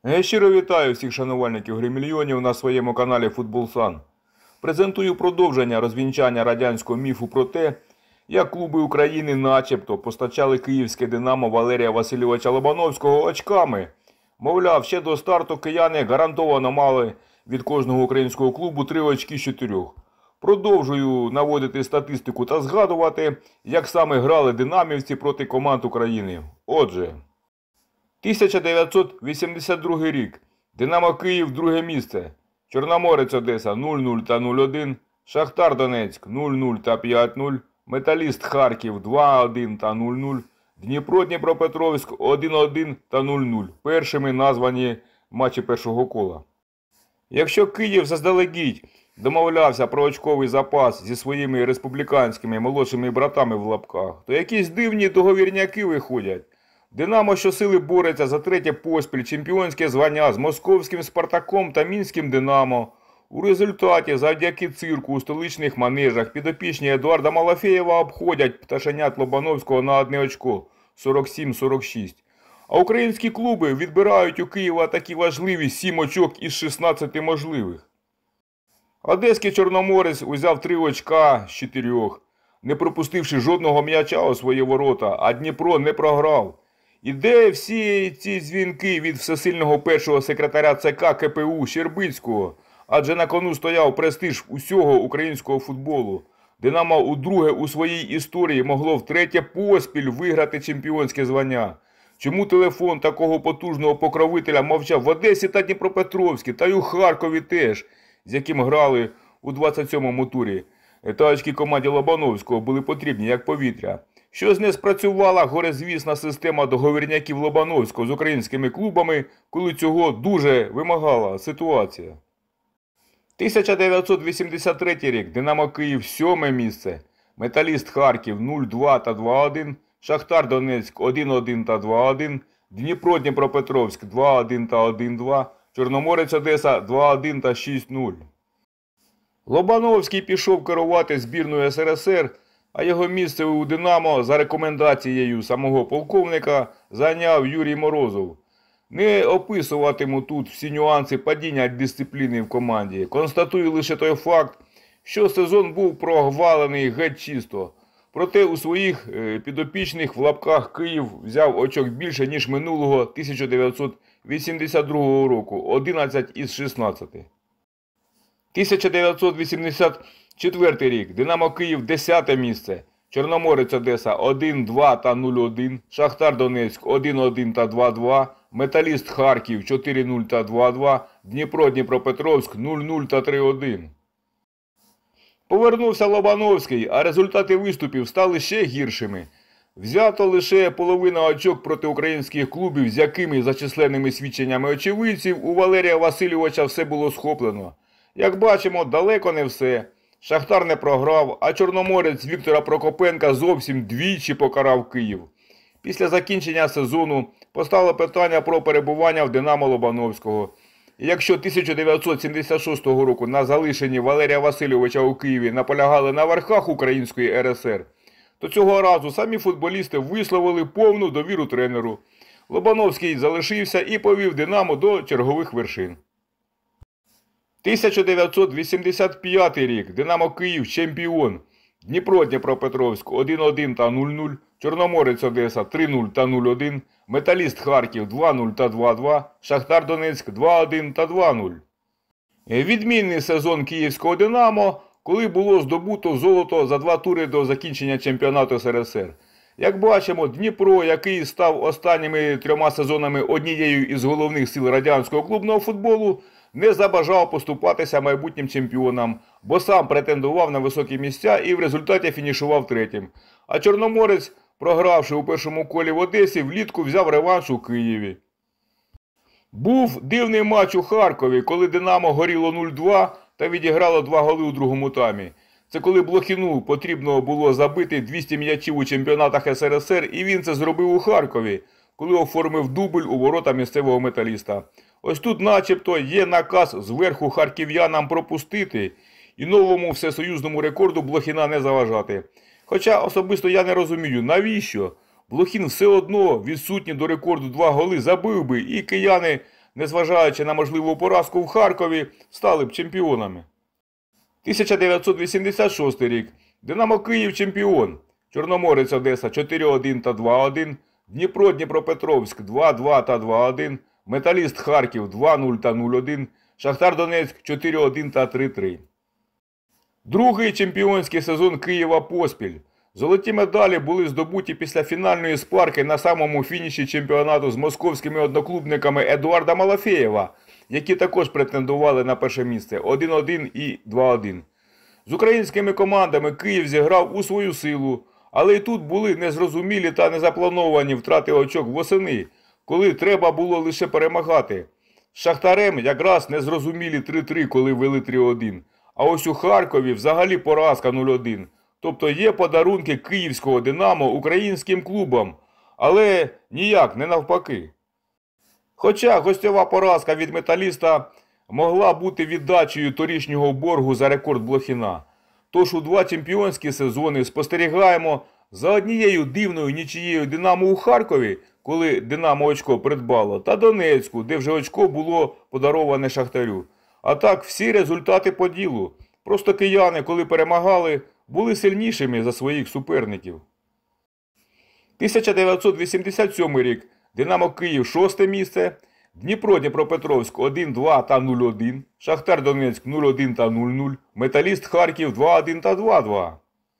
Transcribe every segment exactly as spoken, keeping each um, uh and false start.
Я щиро вітаю всіх шанувальників Гри мільйонів на своєму каналі Футболсан. Презентую продовження розвінчання радянського міфу про те, як клуби України начебто постачали київське «Динамо» Валерія Васильовича Лобановського очками. Мовляв, ще до старту кияни гарантовано мали від кожного українського клубу три очки з чотирьох. Продовжую наводити статистику та згадувати, як саме грали динамівці проти команд України. Отже, тисяча дев'ятсот вісімдесят другий рік. Динамо Київ друге місце. Чорноморець Одеса нуль нуль та нуль один. Шахтар Донецьк нуль нуль та п'ять нуль. Металіст Харків два один та нуль нуль. Дніпро Дніпропетровськ один один та нуль нуль. Першими названі матчі першого кола. Якщо Київ заздалегідь домовлявся про очковий запас зі своїми республіканськими молодшими братами в лапках, то якісь дивні договірняки виходять. Динамо щосили бореться за третє поспіль чемпіонське звання з московським «Спартаком» та мінським «Динамо». У результаті, завдяки цирку у столичних манежах, підопічні Едуарда Малафєєва обходять пташенят Лобановського на одне очко – сорок сім сорок шість. А українські клуби відбирають у Києва такі важливі сім очок із шістнадцяти можливих. Одеський Чорноморець узяв три очка з чотирьох, не пропустивши жодного м'яча у свої ворота, а Дніпро не програв. І де всі ці дзвінки від всесильного першого секретаря ЦК КПУ Щербицького? Адже на кону стояв престиж усього українського футболу. Динамо удруге у своїй історії могло втретє поспіль виграти чемпіонське звання. Чому телефон такого потужного покровителя мовчав в Одесі та Дніпропетровській, та й у Харкові теж, з яким грали у двадцять сьомому турі? Та очки команді Лобановського були потрібні як повітря. Щось не спрацювала горизвісна система договірняків Лобановського з українськими клубами, коли цього дуже вимагала ситуація. тисяча дев'ятсот вісімдесят третій рік. Динамо Київ сьоме місце. Металіст Харків нуль два та два один. Шахтар Донецьк один один та два один. Дніпро Дніпропетровськ два один та один два. Чорноморець Одеса два один та шість нуль. Лобановський пішов керувати збірною СРСР, а його місце у «Динамо» за рекомендацією самого полковника зайняв Юрій Морозов. Не описуватиму тут всі нюанси падіння дисципліни в команді. Констатую лише той факт, що сезон був прогвалений геть чисто. Проте у своїх підопічних в лапках Київ взяв очок більше, ніж минулого тисяча дев'ятсот вісімдесят другого року – одинадцять із шістнадцяти. тисяча дев'ятсот вісімдесят четвертий рік. Динамо Київ десяте місце. Чорноморець Одеса один два та нуль один. Шахтар Донецьк один один та два два. Металіст Харків чотири нуль та два два. Дніпро Дніпропетровськ нуль нуль та три один. Повернувся Лобановський, а результати виступів стали ще гіршими. Взято лише половина очок проти українських клубів, з якими, за численними свідченнями очевидців, у Валерія Васильовича все було схоплено. Як бачимо, далеко не все. Шахтар не програв, а чорноморець Віктора Прокопенка зовсім двічі покарав Київ. Після закінчення сезону постало питання про перебування в «Динамо» Лобановського. І якщо тисяча дев'ятсот сімдесят шостого року на залишенні Валерія Васильовича у Києві наполягали на верхах Української РСР, то цього разу самі футболісти висловили повну довіру тренеру. Лобановський залишився і повів «Динамо» до чергових вершин. тисяча дев'ятсот вісімдесят п'ятий рік. Динамо Київ чемпіон. Дніпро Дніпропетровськ один один та нуль нуль. Чорноморець Одеса три нуль та нуль один. Металіст Харків два нуль та два два. Шахтар Донецьк два один та два нуль. Відмінний сезон київського «Динамо», коли було здобуто золото за два тури до закінчення чемпіонату СРСР. Як бачимо, Дніпро, який став останніми трьома сезонами однією із головних сил радянського клубного футболу, не забажав поступатися майбутнім чемпіонам, бо сам претендував на високі місця і в результаті фінішував третім. А Чорноморець, програвши у першому колі в Одесі, влітку взяв реванш у Києві. Був дивний матч у Харкові, коли «Динамо» горіло нуль два та відіграло два голи у другому таймі. Це коли Блохіну потрібно було забити двісті м'ячів у чемпіонатах СРСР, і він це зробив у Харкові, коли оформив дубль у ворота місцевого «Металіста». Ось тут начебто є наказ зверху харків'янам пропустити і новому всесоюзному рекорду Блохіна не заважати. Хоча особисто я не розумію, навіщо? Блохін все одно відсутній до рекорду два голи забив би, і кияни незважаючи на можливу поразку в Харкові, стали б чемпіонами. тисяча дев'ятсот вісімдесят шостий рік. Динамо Київ чемпіон. Чорноморець Одеса чотири один та два один. Дніпро Дніпропетровськ два два та два один. Металіст Харків два нуль та нуль один. Шахтар Донецьк чотири один та три три. Другий чемпіонський сезон Києва поспіль. Золоті медалі були здобуті після фінальної спарки на самому фініші чемпіонату з московськими одноклубниками Едуарда Малафєєва, які також претендували на перше місце один один і два один. З українськими командами Київ зіграв у свою силу, але й тут були незрозумілі та незаплановані втрати очок восени, коли треба було лише перемагати. З Шахтарем якраз незрозумілі три три, коли вели три один. А ось у Харкові взагалі поразка нуль один. Тобто є подарунки київського «Динамо» українським клубам, але ніяк не навпаки. Хоча гостьова поразка від «Металіста» могла бути віддачею торішнього боргу за рекорд Блохіна. Тож у два чемпіонські сезони спостерігаємо за однією дивною нічією «Динамо» у Харкові, коли «Динамо» очко придбало, та Донецьку, де вже очко було подароване Шахтарю. А так всі результати по ділу. Просто кияни, коли перемагали, були сильнішими за своїх суперників. тисяча дев'ятсот вісімдесят сьомий рік. Динамо Київ шосте місце. Дніпро Дніпропетровськ один два та нуль один. Шахтар Донецьк нуль один та нуль нуль. Металіст Харків два один та два два.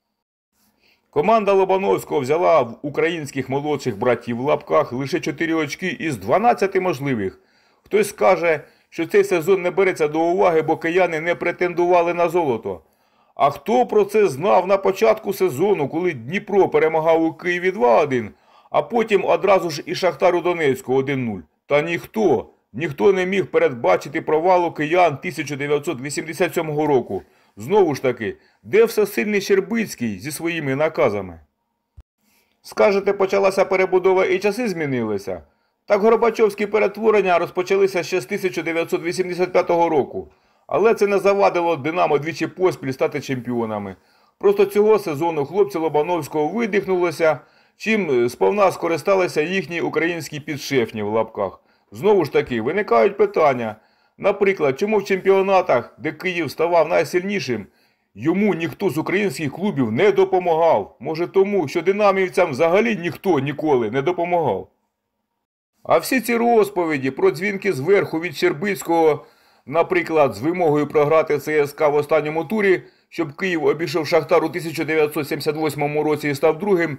Команда Лобановського взяла в українських молодших братів в лапках лише чотири очки із дванадцяти можливих. Хтось скаже, що цей сезон не береться до уваги, бо кияни не претендували на золото. А хто про це знав на початку сезону, коли Дніпро перемагав у Києві два один, а потім одразу ж і Шахтар у Донецьку один нуль? Та ніхто, ніхто не міг передбачити провалу киян тисяча дев'ятсот вісімдесят сьомого року. Знову ж таки, де всесильний Щербицький зі своїми наказами? Скажете, почалася перебудова і часи змінилися? Так горбачовські перетворення розпочалися ще з тисяча дев'ятсот вісімдесят п'ятого року. Але це не завадило «Динамо» двічі поспіль стати чемпіонами. Просто цього сезону хлопці Лобановського видихнулися, чим сповна скористалися їхні українські підшефні в лапках. Знову ж таки, виникають питання. Наприклад, чому в чемпіонатах, де Київ ставав найсильнішим, йому ніхто з українських клубів не допомагав? Може тому, що динамівцям взагалі ніхто ніколи не допомагав? А всі ці розповіді про дзвінки зверху від Щербицького, наприклад, з вимогою програти ЦСКА в останньому турі, щоб Київ обійшов Шахтар у тисяча дев'ятсот сімдесят восьмому році і став другим,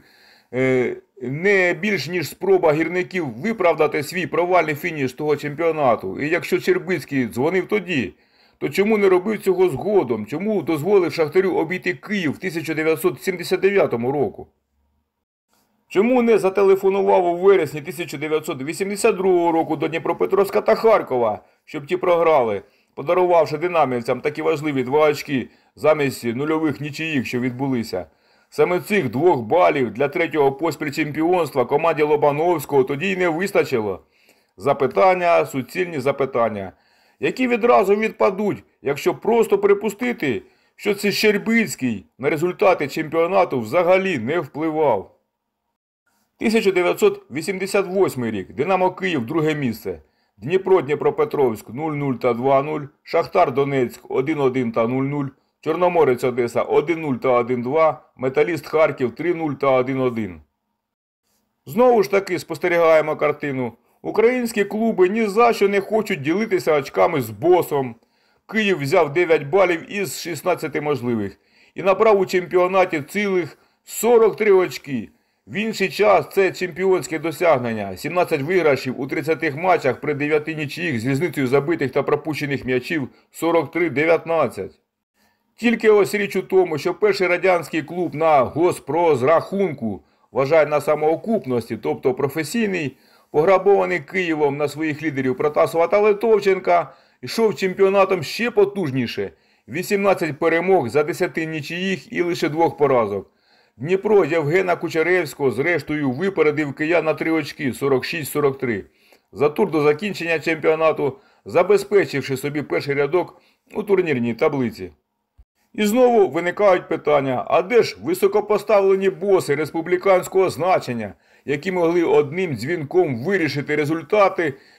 не більш ніж спроба гірників виправдати свій провальний фініш того чемпіонату. І якщо Щербицький дзвонив тоді, то чому не робив цього згодом? Чому дозволив Шахтарю обійти Київ в тисяча дев'ятсот сімдесят дев'ятому року? Чому не зателефонував у вересні тисяча дев'ятсот вісімдесят другого року до Дніпропетровська та Харкова, щоб ті програли, подарувавши динамівцям такі важливі два очки замість нульових нічиїх, що відбулися? Саме цих двох балів для третього поспіль чемпіонства команді Лобановського тоді й не вистачило. Запитання, суцільні запитання, які відразу відпадуть, якщо просто припустити, що це Щербицький на результати чемпіонату взагалі не впливав. тисяча дев'ятсот вісімдесят восьмий рік. Динамо Київ друге місце. Дніпро Дніпропетровськ нуль нуль та два нуль. Шахтар Донецьк один один та нуль нуль. Чорноморець Одеса один нуль та один два. Металіст Харків три нуль та один один. Знову ж таки спостерігаємо картину. Українські клуби ні за що не хочуть ділитися очками з босом. Київ взяв дев'ять балів із шістнадцяти можливих і набрав у чемпіонаті цілих сорок три очки. В інший час це чемпіонське досягнення. сімнадцять виграшів у тридцяти матчах при дев'яти нічиїх з різницею забитих та пропущених м'ячів сорок три дев'ятнадцять. Тільки ось річ у тому, що перший радянський клуб на госпрозрахунку, вважає на самоокупності, тобто професійний, пограбований Києвом на своїх лідерів Протасова та Литовченка, йшов чемпіонатом ще потужніше. вісімнадцять перемог за десяти нічиїх і лише двох поразок. Дніпро Євгена Кучеревського зрештою випередив киян на три очки сорок шість сорок три. За тур до закінчення чемпіонату, забезпечивши собі перший рядок у турнірній таблиці. І знову виникають питання, а де ж високопоставлені боси республіканського значення, які могли одним дзвінком вирішити результати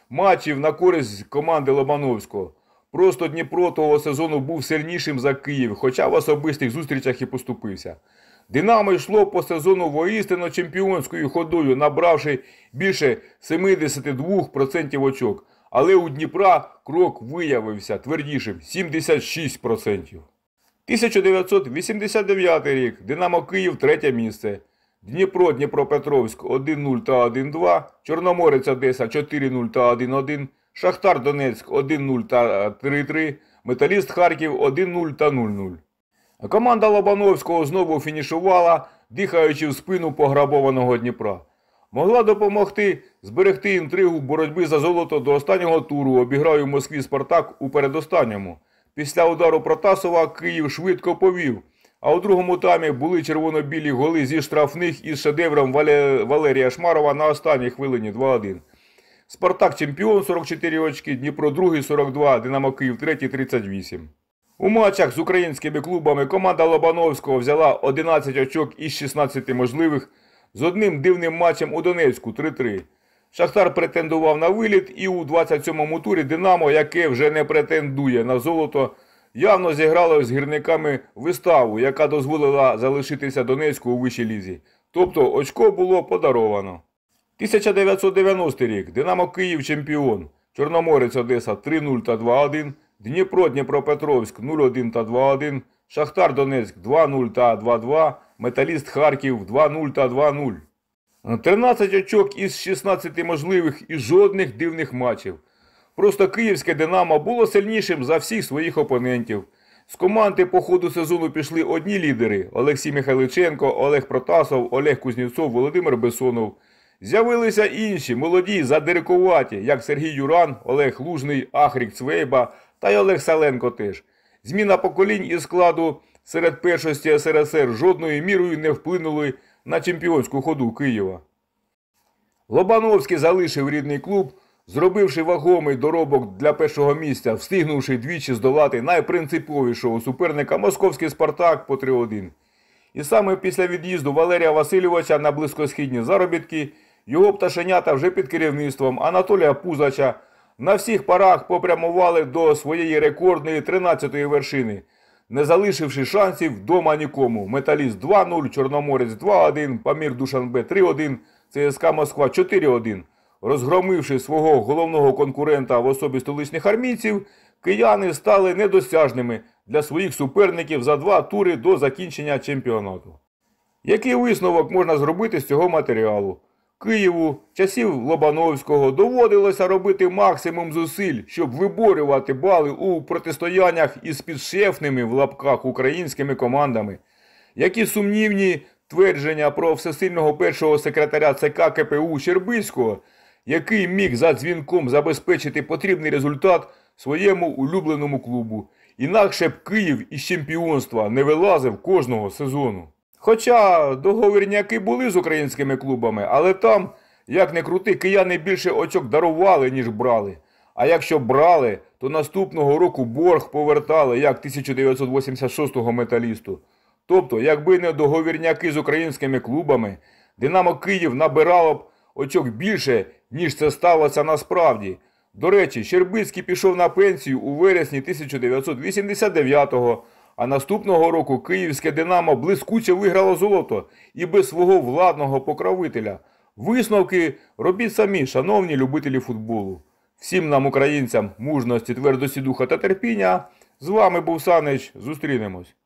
матчів на користь команди Лобановського. Просто Дніпро того сезону був сильнішим за Київ, хоча в особистих зустрічах і поступився. Динамо йшло по сезону воістину чемпіонською ходою, набравши більше сімдесят два відсотки очок. Але у Дніпра крок виявився твердішим – сімдесят шість відсотків. тисяча дев'ятсот вісімдесят дев'ятий рік. Динамо Київ третє місце. Дніпро Дніпропетровськ один нуль та один два. Чорноморець Одеса чотири нуль та один один. Шахтар Донецьк один нуль та три три. Металіст Харків один нуль та нуль нуль. А команда Лобановського знову фінішувала, дихаючи в спину пограбованого Дніпра. Могла допомогти зберегти інтригу боротьби за золото до останнього туру, обіграв у Москві Спартак у передостанньому. Після удару Протасова Київ швидко повів, а у другому таймі були червоно-білі голи зі штрафних із шедевром Валерія Шмарова на останній хвилині два один. Спартак чемпіон сорок чотири очки, Дніпро другий сорок два, Динамо Київ третій тридцять вісім. У матчах з українськими клубами команда Лобановського взяла одинадцять очок із шістнадцяти можливих, з одним дивним матчем у Донецьку три три. Шахтар претендував на виліт і у двадцять сьомому турі Динамо, яке вже не претендує на золото, явно зіграло з гірниками виставу, яка дозволила залишитися Донецьку у вищій лізі. Тобто очко було подаровано. тисяча дев'ятсот дев'яностий рік. Динамо Київ чемпіон. Чорноморець Одеса три нуль та два один. Дніпро Дніпропетровськ нуль один та два один. Шахтар Донецьк два нуль та два два. Металіст Харків два нуль та два нуль. тринадцять очок із шістнадцяти можливих і жодних дивних матчів. Просто київське Динамо було сильнішим за всіх своїх опонентів. З команди по ходу сезону пішли одні лідери – Олексій Михайличенко, Олег Протасов, Олег Кузнєцов, Володимир Бессонов. З'явилися інші, молоді, задирикуваті, як Сергій Юран, Олег Лужний, Ахрік Цвейба та й Олег Саленко теж. Зміна поколінь із складу серед першості ес ер ес ер жодною мірою не вплинули на чемпіонську ходу Києва. Лобановський залишив рідний клуб, зробивши вагомий доробок для першого місця, встигнувши двічі здолати найпринциповішого суперника московський Спартак по три один. І саме після від'їзду Валерія Васильовича на близькосхідні заробітки, його пташенята вже під керівництвом Анатолія Пузача на всіх парах попрямували до своєї рекордної тринадцятої вершини, не залишивши шансів вдома нікому. Металіст два нуль, Чорноморець два один, Памір Душанбе три один, це ес ка Москва чотири один. Розгромивши свого головного конкурента в особі столичних армійців, кияни стали недосяжними для своїх суперників за два тури до закінчення чемпіонату. Який висновок можна зробити з цього матеріалу? Києву, часів Лобановського, доводилося робити максимум зусиль, щоб виборювати бали у протистояннях із підшефними в лапках українськими командами. Які сумнівні твердження про всесильного першого секретаря це ка ке пе у Щербицького, який міг за дзвінком забезпечити потрібний результат своєму улюбленому клубу. Інакше б Київ із чемпіонства не вилазив кожного сезону. Хоча договірняки були з українськими клубами, але там, як не крути, кияни більше очок дарували, ніж брали. А якщо брали, то наступного року борг повертали, як тисяча дев'ятсот вісімдесят шостого металісту. Тобто, якби не договірняки з українськими клубами, Динамо Київ набирало б очок більше, ніж це сталося насправді. До речі, Щербицький пішов на пенсію у вересні тисяча дев'ятсот вісімдесят дев'ятого, а наступного року київське Динамо блискуче виграло золото і без свого владного покровителя. Висновки робіть самі, шановні любителі футболу. Всім нам, українцям, мужності, твердості духа та терпіння. З вами був Санич. Зустрінемось.